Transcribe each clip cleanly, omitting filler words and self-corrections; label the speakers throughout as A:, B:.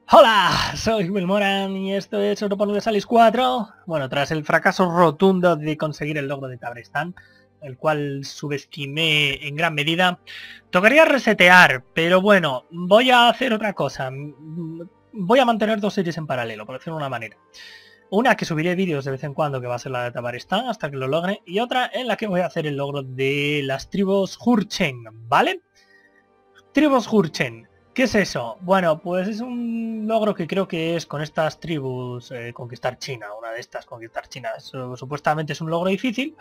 A: Hola, soy Will Moran y esto es Europa Universalis 4. Bueno, tras el fracaso rotundo de conseguir el logro de Tabrestán, el cual subestimé en gran medida, tocaría resetear, pero bueno, voy a hacer otra cosa. Voy a mantener dos series en paralelo, por decirlo de una manera. Una que subiré vídeos de vez en cuando, que va a ser la de Tabaristán, hasta que lo logre, y otra en la que voy a hacer el logro de las tribus Jurchen, ¿vale? Tribus Jurchen. ¿Qué es eso? Bueno, pues es un logro que creo que es con estas tribus conquistar China, una de estas conquistar China. Eso, supuestamente es un logro difícil,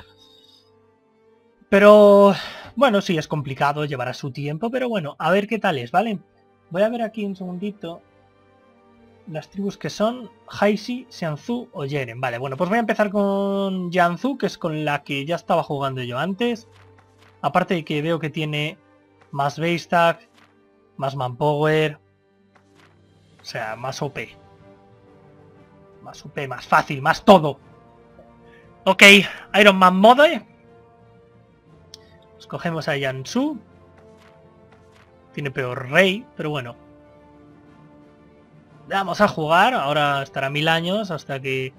A: pero bueno, sí, es complicado, llevará su tiempo, pero bueno, a ver qué tal es, ¿vale? Voy a ver aquí un segundito las tribus que son Haixi, Xianzhou o Yeren. Vale, bueno, pues voy a empezar con Jiangsu, que es con la que ya estaba jugando yo antes. Aparte de que veo que tiene más base stack, más manpower, o sea, más OP. Más UP, más fácil, más todo. Ok, Iron Man Mode. Escogemos a Yansu. Tiene peor rey, pero bueno. Vamos a jugar. Ahora estará 1000 años hasta que...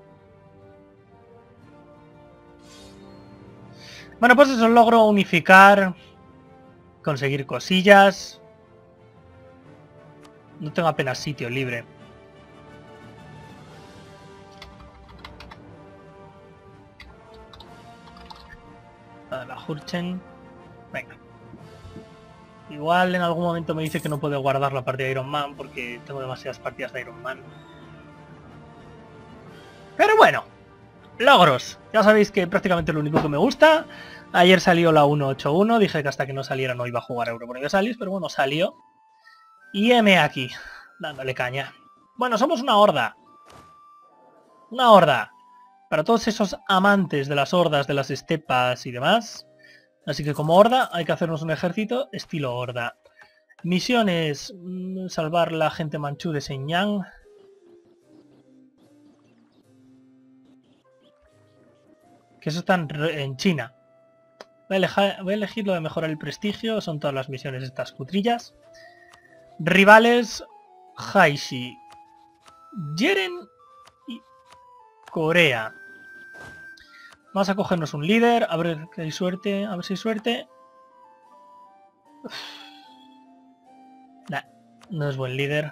A: Bueno, pues eso, logro unificar. Conseguir cosillas. No tengo apenas sitio libre. La Hurchen. Venga. Igual en algún momento me dice que no puedo guardar la partida de Iron Man porque tengo demasiadas partidas de Iron Man. Pero bueno, logros. Ya sabéis que prácticamente lo único que me gusta. Ayer salió la 181, dije que hasta que no saliera no iba a jugar a Europa Universalis, pero bueno, salió. Y M aquí, dándole caña. Bueno, somos una horda. Una horda. Para todos esos amantes de las hordas, de las estepas y demás. Así que como horda hay que hacernos un ejército estilo horda. Misiones, salvar la gente manchú de Shenyang. Que eso está en China. Voy a elegir lo de mejorar el prestigio, son todas las misiones estas cutrillas. Rivales, Haixi, Yeren y Corea. Vamos a cogernos un líder, a ver que hay suerte, a ver si hay suerte. Nah, no es buen líder.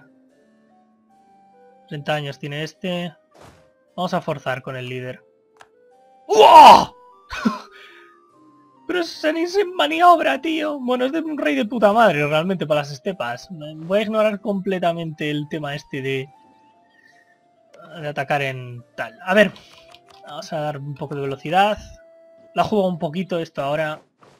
A: 30 años tiene este. Vamos a forzar con el líder. ¡Wow! Pero es en maniobra, tío. Bueno, es de un rey de puta madre realmente para las estepas. Voy a ignorar completamente el tema este de atacar en tal. A ver, vamos a dar un poco de velocidad. La juego un poquito esto ahora.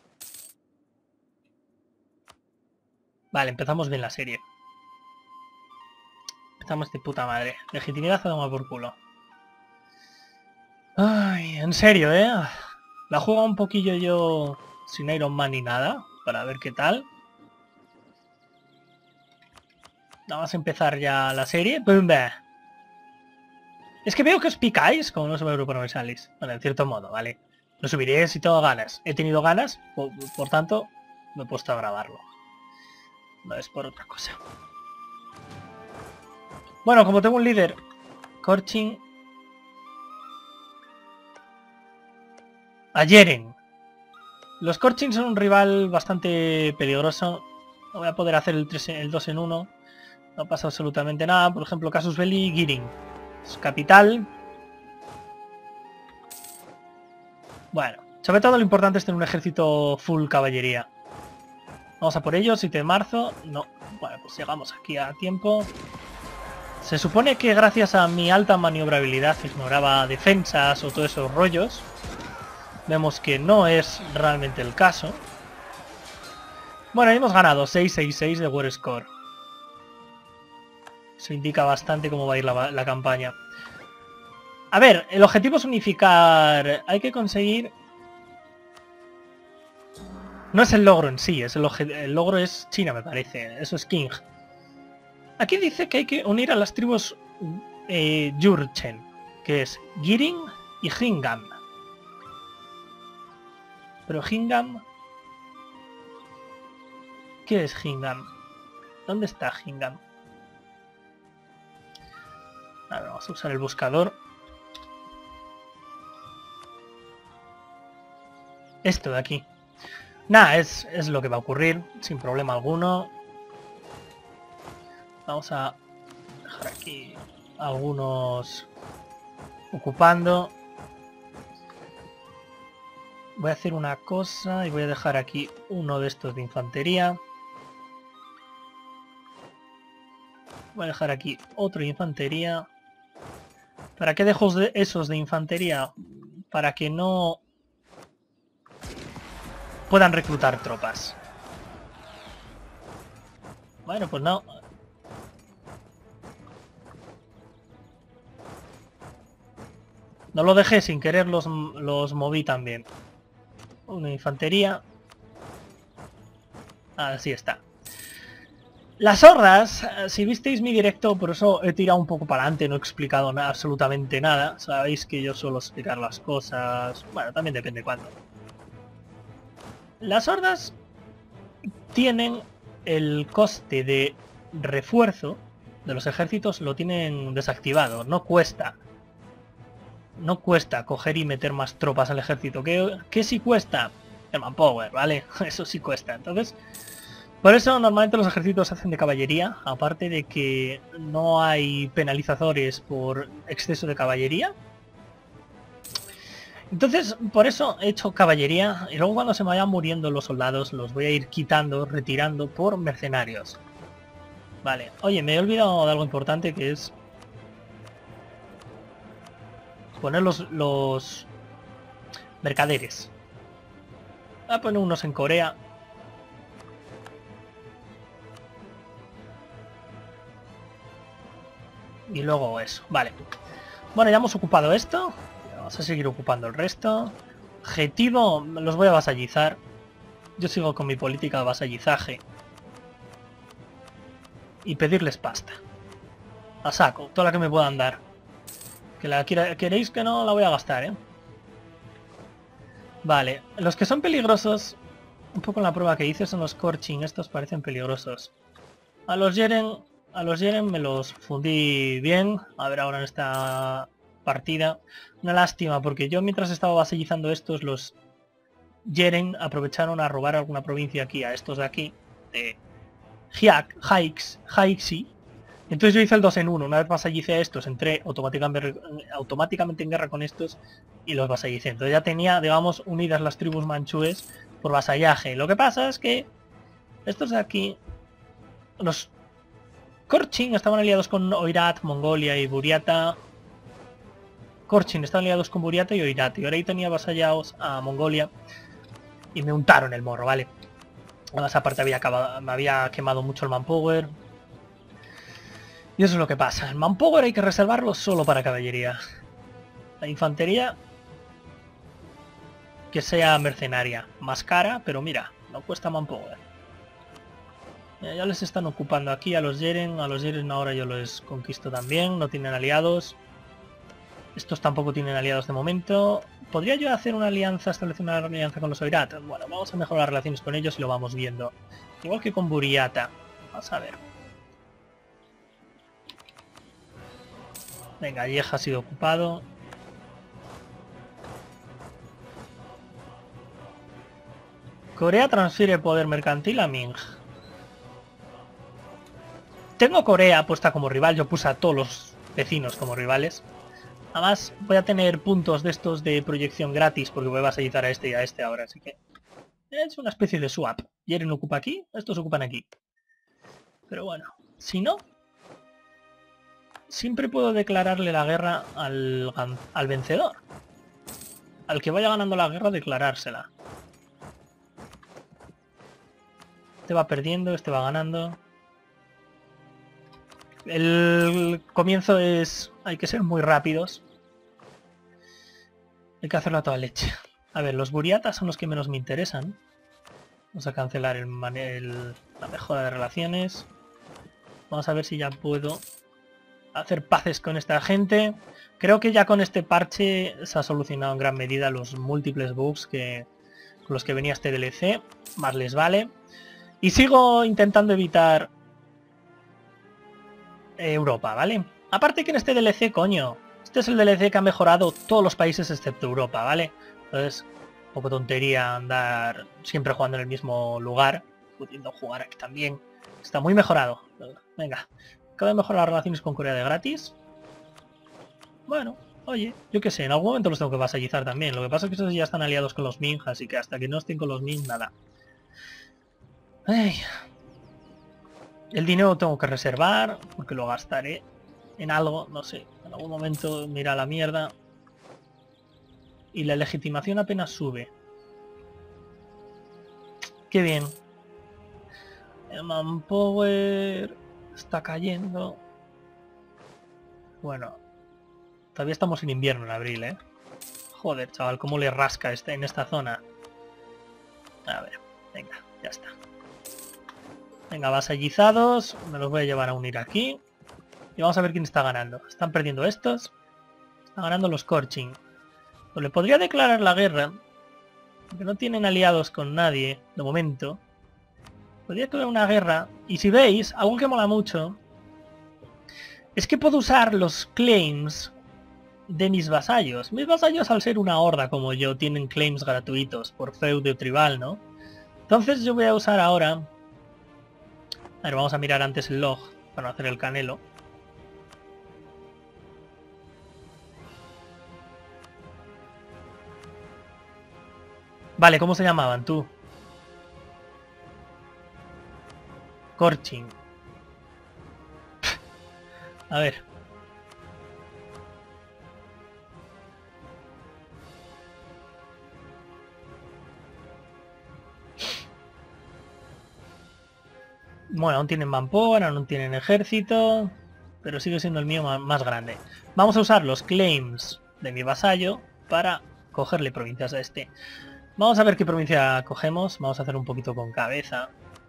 A: Vale, empezamos bien la serie. Empezamos de puta madre. Legitimidad a tomar por culo. Ay, en serio, ¿eh? La juego un poquillo yo sin Iron Man ni nada. Para ver qué tal. Vamos a empezar ya la serie. ¡Bumba! Es que veo que os picáis como no se me Europa Universalis. Bueno, en cierto modo, ¿vale? Lo subiré si tengo ganas. He tenido ganas, por tanto, me he puesto a grabarlo. No es por otra cosa. Bueno, como tengo un líder, Korchin, a Yeren. Los Korchin son un rival bastante peligroso. No voy a poder hacer el 2 en 1. No pasa absolutamente nada. Por ejemplo, Casus Belli, Girin. Es capital. Bueno, sobre todo lo importante es tener un ejército full caballería. Vamos a por ello, 7 de marzo. No, bueno, pues llegamos aquí a tiempo. Se supone que gracias a mi alta maniobrabilidad ignoraba defensas o todos esos rollos. Vemos que no es realmente el caso. Bueno, hemos ganado 666 de War Score. Eso indica bastante cómo va a ir la campaña. A ver, el objetivo es unificar. Hay que conseguir... No es el logro en sí, es el logro es China, me parece. Eso es King. Aquí dice que hay que unir a las tribus Jurchen, que es Giring y Hingam. Pero Hingam... ¿Qué es Hingam? ¿Dónde está Hingam? A ver, vamos a usar el buscador. Esto de aquí. Nada, es lo que va a ocurrir, sin problema alguno. Vamos a dejar aquí algunos ocupando. Voy a hacer una cosa y voy a dejar aquí uno de estos de infantería. Voy a dejar aquí otro de infantería. ¿Para qué dejo esos de infantería? Para que no puedan reclutar tropas. Bueno, pues no. No lo dejé sin querer, los moví también. Una infantería. Así está. Las hordas, si visteis mi directo, por eso he tirado un poco para adelante, no he explicado absolutamente nada. Sabéis que yo suelo explicar las cosas. Bueno, también depende cuándo. Las hordas tienen el coste de refuerzo de los ejércitos, lo tienen desactivado. No cuesta. No cuesta coger y meter más tropas al ejército. ¿Qué sí cuesta? El manpower, ¿vale? Eso sí cuesta. Entonces, por eso normalmente los ejércitos se hacen de caballería, aparte de que no hay penalizadores por exceso de caballería. Entonces, por eso he hecho caballería, y luego cuando se me vayan muriendo los soldados, los voy a ir quitando, retirando por mercenarios. Vale, oye, me he olvidado de algo importante, que es poner los mercaderes. Voy a poner unos en Corea. Y luego eso, vale. Bueno, ya hemos ocupado esto. Vamos a seguir ocupando el resto. Objetivo, los voy a vasallizar. Yo sigo con mi política de vasallizaje. Y pedirles pasta. A saco, toda la que me puedan dar. Que la queréis que no, la voy a gastar, ¿eh? Vale, los que son peligrosos, un poco en la prueba que hice, son los Corching. Estos parecen peligrosos. A los Yeren me los fundí bien. A ver ahora en esta partida. Una lástima, porque yo mientras estaba vasallizando estos, los Yeren aprovecharon a robar alguna provincia aquí, a estos de aquí, de Haixi. Entonces yo hice el 2 en 1. Una vez vasallicé a estos, entré automáticamente en guerra con estos y los vasallicé. Entonces ya tenía, digamos, unidas las tribus manchúes por vasallaje. Lo que pasa es que estos de aquí, los Korchin, estaban aliados con Oirat, Mongolia y Buriata. Korchin estaban aliados con Buriata y Oirat. Y ahora ahí tenía vasallados a Mongolia. Y me untaron el morro, ¿vale? Además, aparte me había quemado mucho el manpower. Y eso es lo que pasa. El manpower hay que reservarlo solo para caballería. La infantería, que sea mercenaria. Más cara, pero mira, no cuesta manpower. Ya les están ocupando aquí a los Yeren. A los Yeren ahora yo los conquisto también. No tienen aliados. Estos tampoco tienen aliados de momento. ¿Podría yo hacer una alianza, establecer una alianza con los Oirat? Bueno, vamos a mejorar las relaciones con ellos y lo vamos viendo. Igual que con Buriata. Vamos a ver. Venga, Yeja ha sido ocupado. Corea transfiere poder mercantil a Ming. Tengo Corea puesta como rival. Yo puse a todos los vecinos como rivales. Además, voy a tener puntos de estos de proyección gratis porque voy a vasallizar a este y a este ahora. Así que es una especie de swap. Yeren ocupa aquí, estos ocupan aquí. Pero bueno, si no, siempre puedo declararle la guerra al vencedor. Al que vaya ganando la guerra, declarársela. Este va perdiendo, este va ganando. El comienzo es... hay que ser muy rápidos. Hay que hacerlo a toda leche. A ver, los Buriatas son los que menos me interesan. Vamos a cancelar la mejora de relaciones. Vamos a ver si ya puedo hacer paces con esta gente. Creo que ya con este parche se ha solucionado en gran medida los múltiples bugs con los que venía este DLC. Más les vale. Y sigo intentando evitar Europa, ¿vale? Aparte que en este DLC, coño, este es el DLC que ha mejorado todos los países excepto Europa, ¿vale? Entonces, poco tontería andar siempre jugando en el mismo lugar, pudiendo jugar aquí también. Está muy mejorado. Venga, acabo de mejorar las relaciones con Corea de gratis. Bueno, oye, yo qué sé, en algún momento los tengo que vasallizar también. Lo que pasa es que esos ya están aliados con los Ming, así que hasta que no estén con los Ming, nada. Ay. El dinero lo tengo que reservar, porque lo gastaré en algo, no sé, en algún momento me irá a la mierda. Y la legitimación apenas sube. Qué bien. El manpower está cayendo. Bueno, todavía estamos en invierno en abril, ¿eh? Joder, chaval, cómo le rasca en esta zona. A ver, venga, ya está. Venga, vasallizados. Me los voy a llevar a unir aquí. Y vamos a ver quién está ganando. Están perdiendo estos. Están ganando los Korchin. Pues le podría declarar la guerra. Porque no tienen aliados con nadie, de momento. Podría declarar una guerra. Y si veis, algo que mola mucho, es que puedo usar los claims de mis vasallos. Mis vasallos, al ser una horda como yo, tienen claims gratuitos por feudo tribal, ¿no? Entonces yo voy a usar ahora... A ver, vamos a mirar antes el log para no hacer el canelo. Vale, ¿cómo se llamaban tú? Korchin. A ver. Bueno, aún tienen manpower, aún tienen ejército, pero sigue siendo el mío más grande. Vamos a usar los claims de mi vasallo para cogerle provincias a este. Vamos a ver qué provincia cogemos. Vamos a hacer un poquito con cabeza.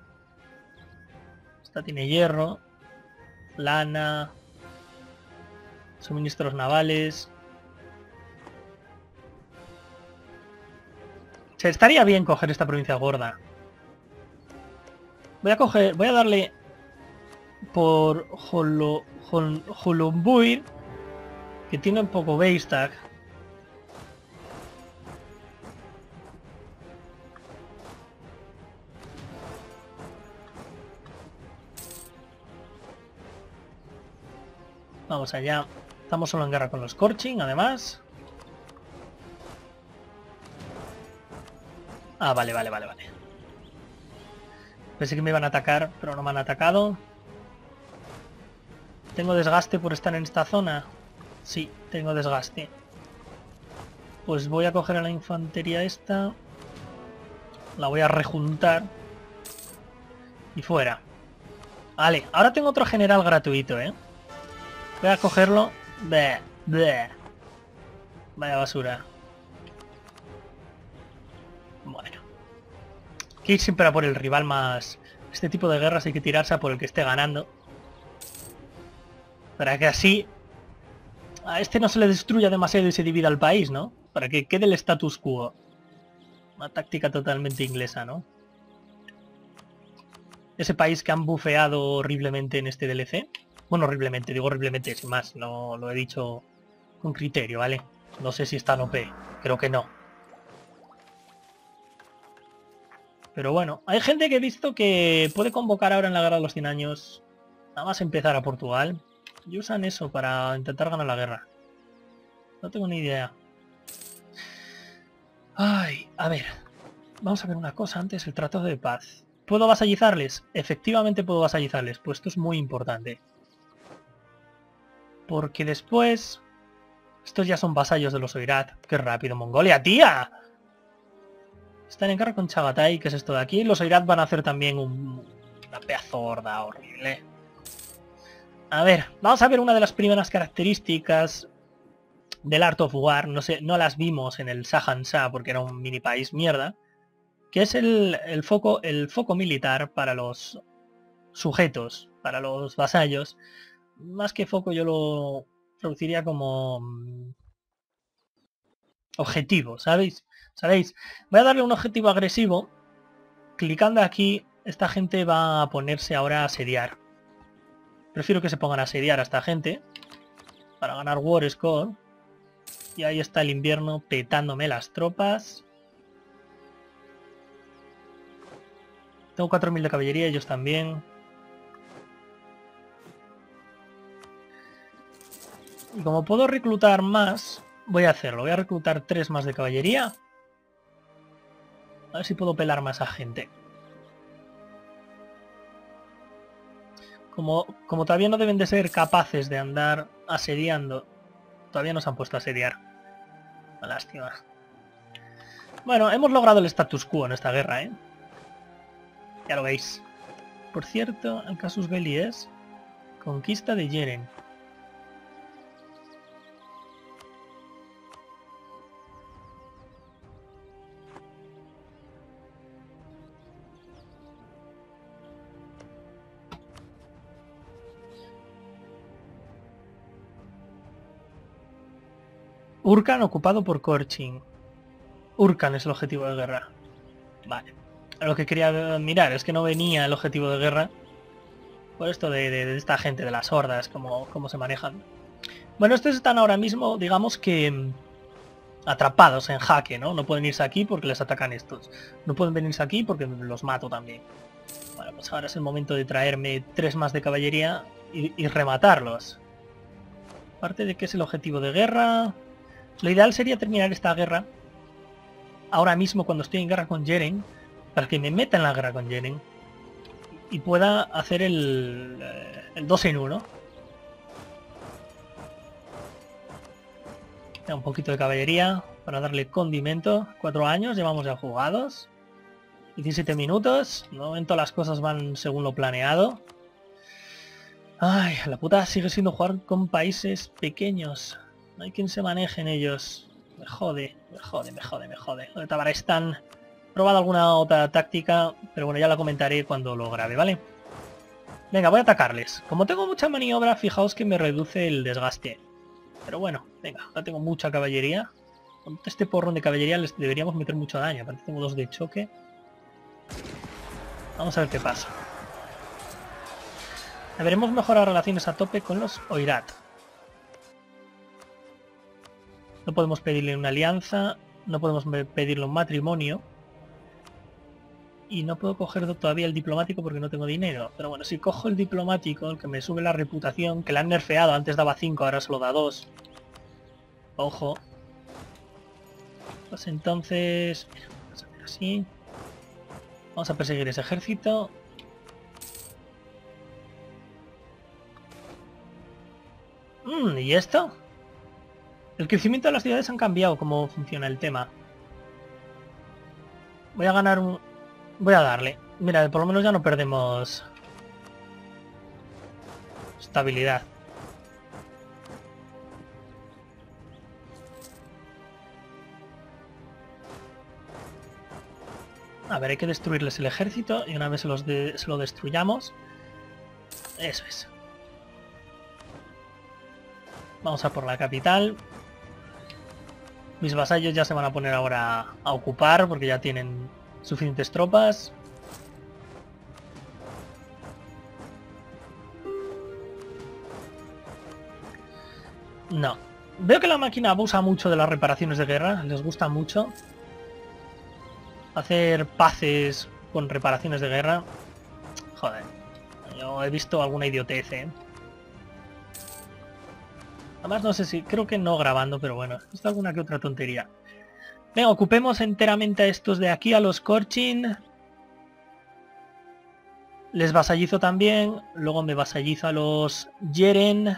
A: Esta tiene hierro, lana, suministros navales. Se estaría bien coger esta provincia gorda. Voy a darle por Holombuir, que tiene un poco base tag. Vamos allá. Estamos solo en guerra con los Korchin, además. Ah, vale. Pensé que me iban a atacar, pero no me han atacado. ¿Tengo desgaste por estar en esta zona? Sí, tengo desgaste. Pues voy a coger a la infantería esta. La voy a rejuntar. Y fuera. Vale, ahora tengo otro general gratuito, ¿eh? Voy a cogerlo. Bleh. Vaya basura. Bueno. Hay que ir siempre a por el rival más... Este tipo de guerras hay que tirarse a por el que esté ganando. Para que así... A este no se le destruya demasiado y se divida el país, ¿no? Para que quede el status quo. Una táctica totalmente inglesa, ¿no? Ese país que han bufeado horriblemente en este DLC. Bueno, horriblemente, digo horriblemente, sin más. No lo he dicho con criterio, ¿vale? No sé si está en OP. Creo que no. Pero bueno, hay gente que he visto que puede convocar ahora en la guerra de los 100 años. Nada más empezar a Portugal. Y usan eso para intentar ganar la guerra. No tengo ni idea. Ay, a ver. Vamos a ver una cosa antes, el tratado de paz. ¿Puedo vasallizarles? Efectivamente puedo vasallizarles, pues esto es muy importante. Porque después... Estos ya son vasallos de los Oirat. ¡Qué rápido, Mongolia, tía! Están en guerra con Chagatai, que es esto de aquí. Los Oirat van a hacer también una pedazo horda horrible. A ver, vamos a ver una de las primeras características del Art of War. No sé, no las vimos en el Sahansa porque era un mini país mierda. Que es el foco militar para los sujetos, para los vasallos. Más que foco yo lo traduciría como objetivo, ¿sabéis? Voy a darle un objetivo agresivo. Clicando aquí, esta gente va a ponerse ahora a asediar. Prefiero que se pongan a asediar a esta gente. para ganar War Score. Y ahí está el invierno petándome las tropas. Tengo 4000 de caballería, ellos también. Y como puedo reclutar más, voy a hacerlo. Voy a reclutar 3 más de caballería. A ver si puedo pelar más a gente. Como todavía no deben de ser capaces de andar asediando, todavía no se han puesto a asediar. Una lástima. Bueno, hemos logrado el status quo en esta guerra, ¿eh? Ya lo veis. Por cierto, el casus belli es conquista de Yeren. Urkan ocupado por Korchin. Urkan es el objetivo de guerra. Vale. Lo que quería mirar es que no venía el objetivo de guerra. Por esto de esta gente, de las hordas, cómo se manejan. Bueno, estos están ahora mismo, digamos que atrapados en jaque, ¿no? No pueden irse aquí porque les atacan estos. No pueden venirse aquí porque los mato también. Bueno, pues ahora es el momento de traerme 3 más de caballería y rematarlos. Aparte de que es el objetivo de guerra... Lo ideal sería terminar esta guerra ahora mismo cuando estoy en guerra con Yeren, para que me meta en la guerra con Yeren y pueda hacer el 2 en 1. Un poquito de caballería para darle condimento. 4 años llevamos ya jugados. 17 minutos. De momento las cosas van según lo planeado. Ay, la puta sigue siendo jugar con países pequeños. No hay quien se maneje en ellos. Me jode. Lo de Tabarestán. He probado alguna otra táctica, pero bueno, ya la comentaré cuando lo grabe, ¿vale? Venga, voy a atacarles. Como tengo mucha maniobra, fijaos que me reduce el desgaste. Pero bueno, venga, ahora tengo mucha caballería. Con este porrón de caballería les deberíamos meter mucho daño. Aparte tengo 2 de choque. Vamos a ver qué pasa. Deberemos mejorar relaciones a tope con los Oirat. No podemos pedirle una alianza, no podemos pedirle un matrimonio. Y no puedo coger todavía el diplomático porque no tengo dinero. Pero bueno, si cojo el diplomático, el que me sube la reputación, que le han nerfeado, antes daba 5, ahora solo da 2. Ojo. Pues entonces... Mira, vamos a hacer así. Vamos a perseguir ese ejército. ¿Y esto? El crecimiento de las ciudades han cambiado cómo funciona el tema. Voy a ganar un... Voy a darle. Mira, por lo menos ya no perdemos estabilidad. A ver, hay que destruirles el ejército y una vez se lo destruyamos... Eso es. Vamos a por la capital. Mis vasallos ya se van a poner ahora a ocupar porque ya tienen suficientes tropas. No. Veo que la máquina abusa mucho de las reparaciones de guerra. Les gusta mucho hacer paces con reparaciones de guerra. Joder. Yo he visto alguna idiotez, ¿eh? Además no sé si... Creo que no grabando, pero bueno. He visto alguna que otra tontería. Venga, ocupemos enteramente a estos de aquí, a los Korchin. Les vasallizo también. Luego me vasallizo a los Yeren.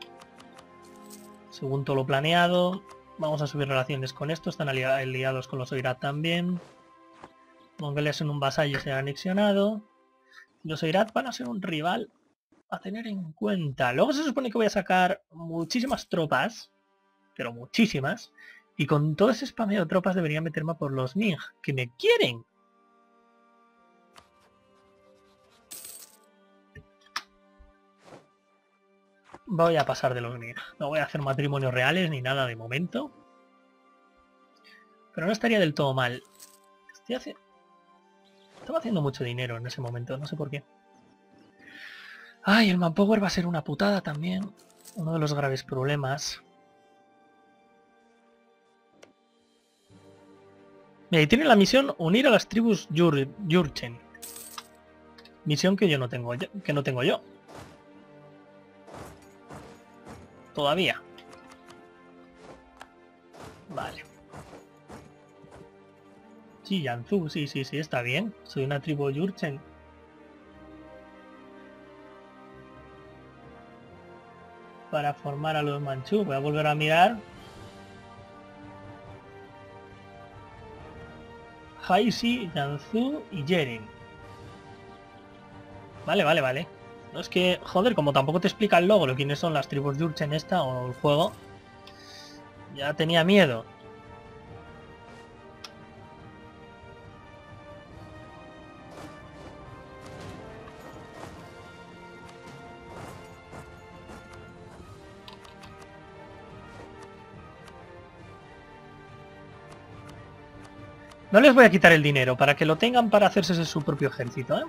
A: Según todo lo planeado. Vamos a subir relaciones con estos. Están aliados con los Oirat también. Mongolia son un vasallo, se ha anexionado. Los Oirat van a ser un rival a tener en cuenta. Luego se supone que voy a sacar muchísimas tropas. Pero muchísimas. Y con todo ese spameo de tropas debería meterme por los Ming. ¡Que me quieren! Voy a pasar de los Ming. No voy a hacer matrimonios reales ni nada de momento. Pero no estaría del todo mal. Estaba haciendo mucho dinero en ese momento, no sé por qué. Ay, el manpower va a ser una putada también. uno de los graves problemas. Mira, y tiene la misión unir a las tribus Jurchen. Misión que yo no tengo, que no tengo yo. Todavía. Vale. Sí, Yanzhou, sí, está bien. Soy una tribu Jurchen. Para formar a los manchú. Voy a volver a mirar. Haixi, Yanzhou y Yerin. Vale. No es que, joder, como tampoco te explica el logro quiénes son las tribus Jurchen esta o el juego. Ya tenía miedo. No les voy a quitar el dinero, para que lo tengan para hacerse su propio ejército, ¿eh?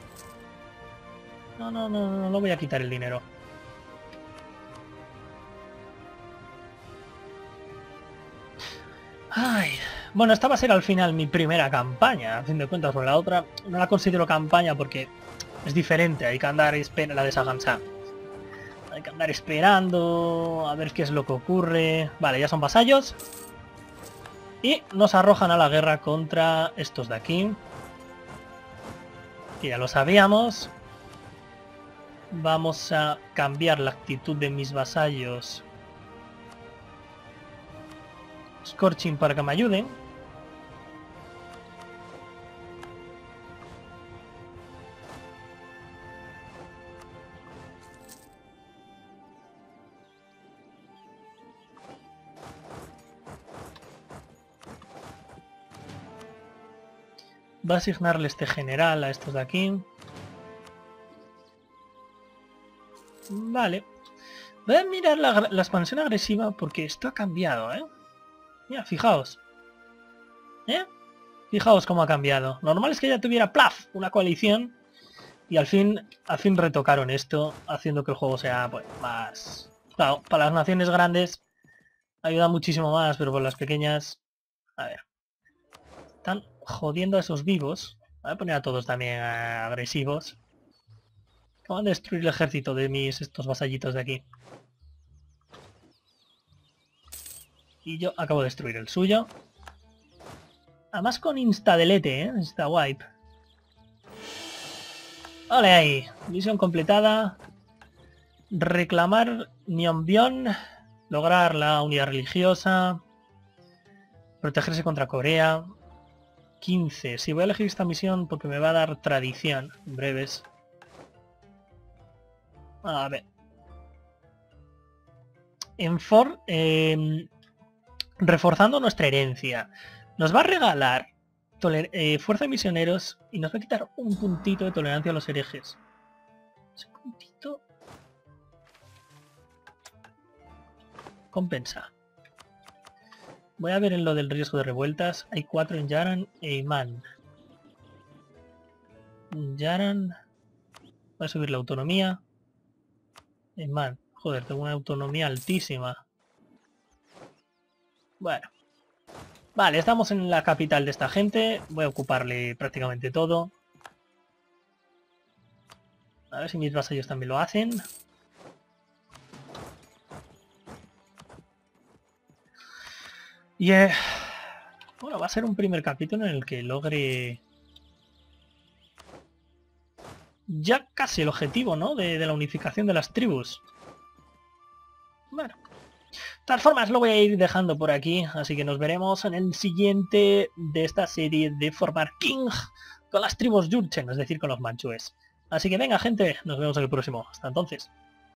A: No voy a quitar el dinero. Ay, bueno, esta va a ser al final mi primera campaña, a fin de cuentas, porque la otra no la considero campaña porque es diferente, hay que andar esperando la de Sagansa. Hay que andar esperando a ver qué es lo que ocurre. Vale, ya son vasallos. Y nos arrojan a la guerra contra estos de aquí. Que ya lo sabíamos. Vamos a cambiar la actitud de mis vasallos. Scorching para que me ayuden. Va a asignarle este general a estos de aquí. Vale. Voy a mirar la expansión agresiva porque esto ha cambiado, ¿eh? Mira, fijaos. ¿Eh? Fijaos cómo ha cambiado. Normal es que ya tuviera ¡plaf! Una coalición. Y al fin retocaron esto, haciendo que el juego sea pues más... Claro, para las naciones grandes ayuda muchísimo más, pero por las pequeñas... A ver. Están jodiendo a esos vivos. Voy a poner a todos también agresivos. Acaban de destruir el ejército de estos vasallitos de aquí. Y yo acabo de destruir el suyo. Además con instadelete, ¿eh? Insta wipe. Vale ahí. Misión completada. Reclamar Myeongbyon. Lograr la unidad religiosa. Protegerse contra Corea. 15. Sí, voy a elegir esta misión porque me va a dar tradición en breves. A ver. Reforzando nuestra herencia. Nos va a regalar fuerza de misioneros y nos va a quitar un puntito de tolerancia a los herejes. Ese puntito compensa. Voy a ver en lo del riesgo de revueltas. Hay 4 en Yaran e Iman. Yaran. Voy a subir la autonomía. Iman. Joder, tengo una autonomía altísima. Bueno. Vale, estamos en la capital de esta gente. Voy a ocuparle prácticamente todo. A ver si mis vasallos también lo hacen. Y bueno, va a ser un primer capítulo en el que logre ya casi el objetivo, ¿no? De la unificación de las tribus. Bueno. De todas formas, lo voy a ir dejando por aquí, así que nos veremos en el siguiente de esta serie de formar King con las tribus Jurchen, es decir, con los manchúes. Así que venga, gente, nos vemos en el próximo. Hasta entonces.